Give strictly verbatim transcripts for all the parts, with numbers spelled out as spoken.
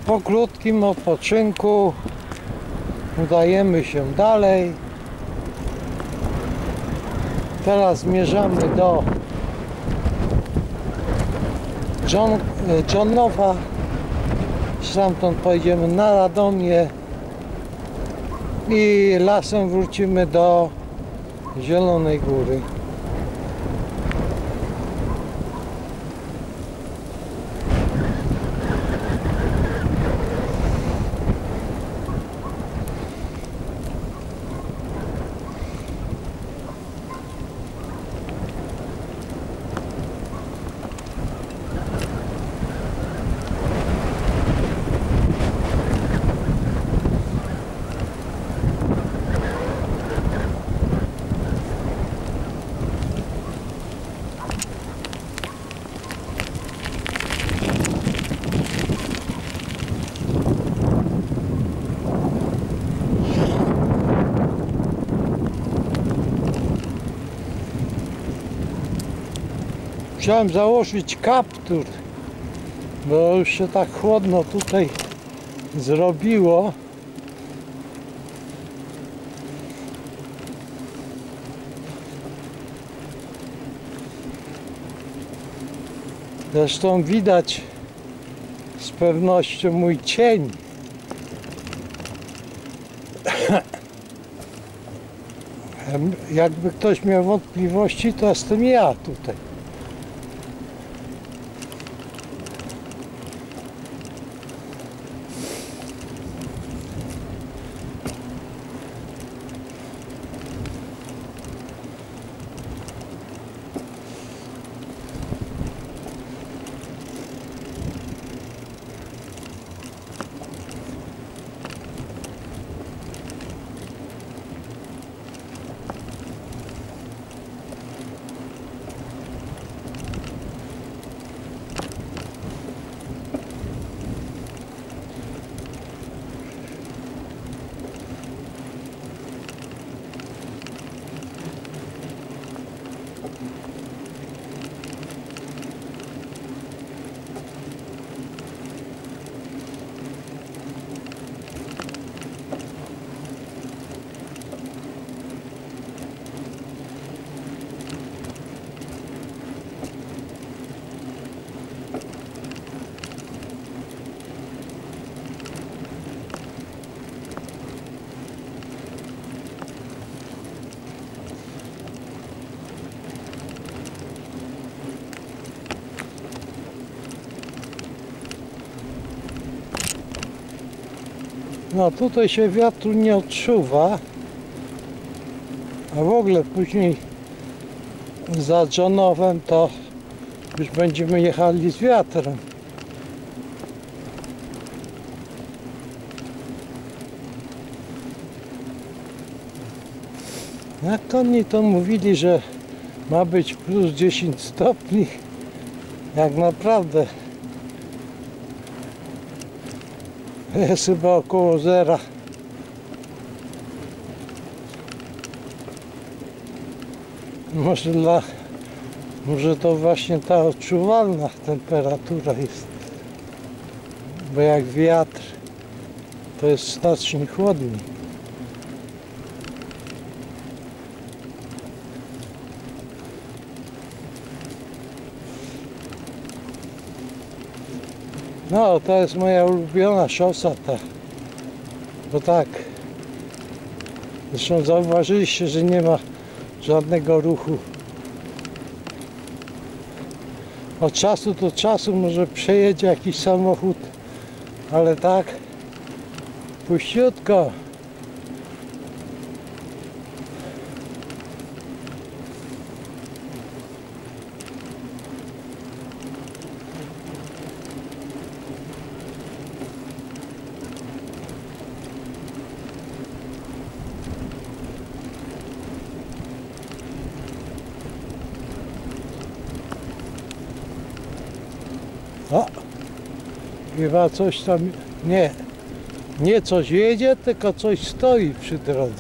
Po krótkim odpoczynku udajemy się dalej. Teraz zmierzamy do John, Johnowa. Stamtąd pojedziemy na Radomię i lasem wrócimy do Zielonej Góry. Chciałem założyć kaptur, bo już się tak chłodno tutaj zrobiło. Zresztą widać z pewnością mój cień. Jakby ktoś miał wątpliwości, to jestem ja tutaj. No tutaj się wiatru nie odczuwa, a w ogóle później za Johnowem to już będziemy jechali z wiatrem. Jak oni to mówili, że ma być plus dziesięć stopni, jak naprawdę jest chyba około zera. Może dla, może to właśnie ta odczuwalna temperatura jest, bo jak wiatr to jest znacznie chłodniej. No, to jest moja ulubiona szosa ta, bo tak, zresztą zauważyliście, że nie ma żadnego ruchu. Od czasu do czasu może przejedzie jakiś samochód, ale tak puściutko. O, chyba coś tam, nie, nie coś jedzie, tylko coś stoi przy drodze.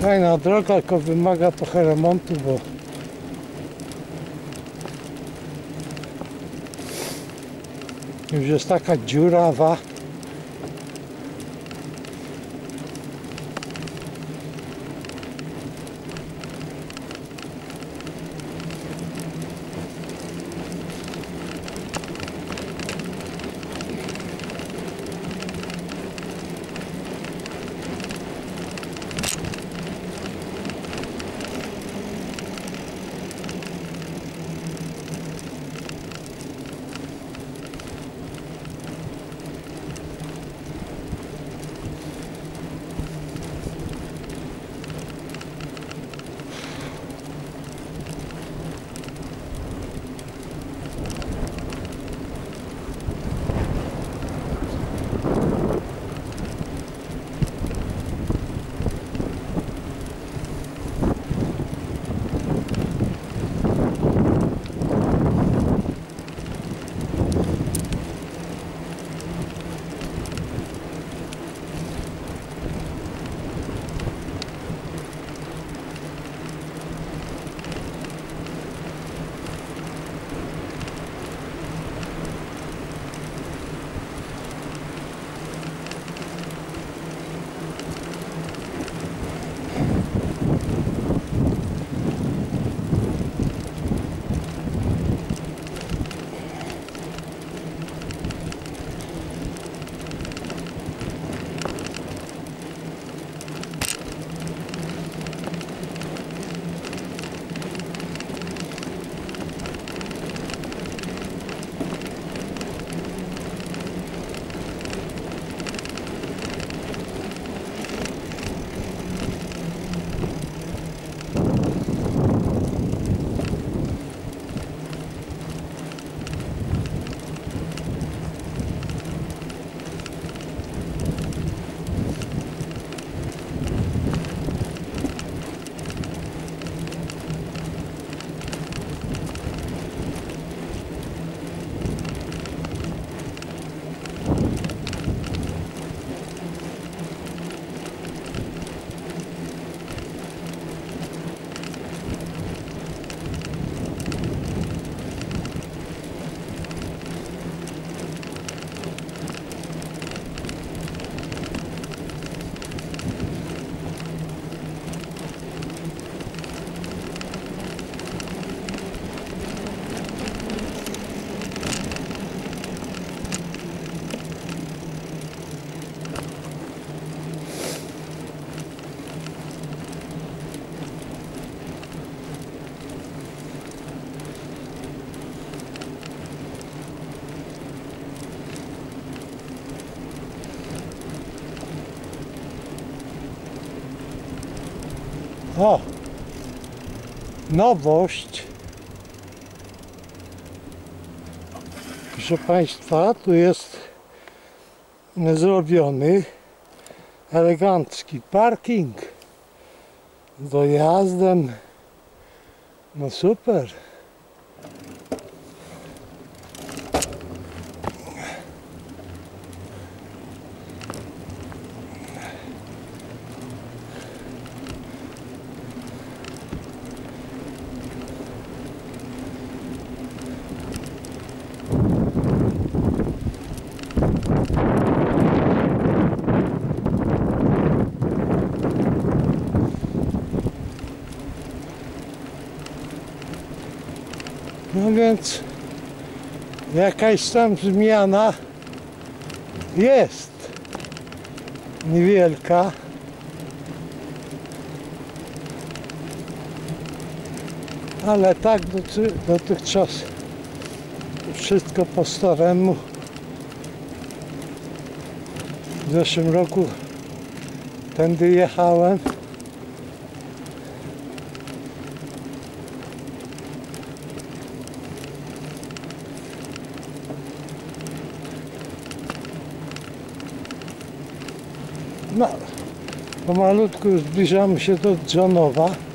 Fajna droga, tylko wymaga trochę remontu, bo już jest taka dziurawa. O! Nowość. Proszę Państwa, tu jest zrobiony elegancki parking z dojazdem. No super. No więc jakaś tam zmiana jest niewielka, ale tak dotychczas wszystko po staremu. W zeszłym roku tędy jechałem. No, pomalutku już zbliżamy się do Dżanowa.